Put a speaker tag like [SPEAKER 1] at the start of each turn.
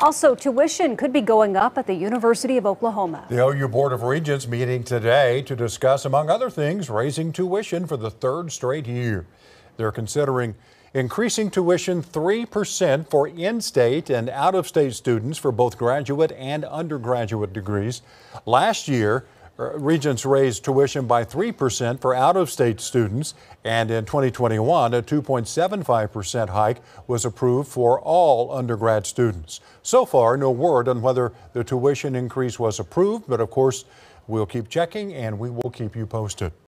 [SPEAKER 1] Also, tuition could be going up at the University of Oklahoma.
[SPEAKER 2] The OU Board of Regents meeting today to discuss, among other things, raising tuition for the third straight year. They're considering increasing tuition 3% for in-state and out-of-state students for both graduate and undergraduate degrees. Last year, Regents raised tuition by 3% for out-of-state students, and in 2021, a 2.75% hike was approved for all undergrad students. So far, no word on whether the tuition increase was approved, but of course, we'll keep checking and we will keep you posted.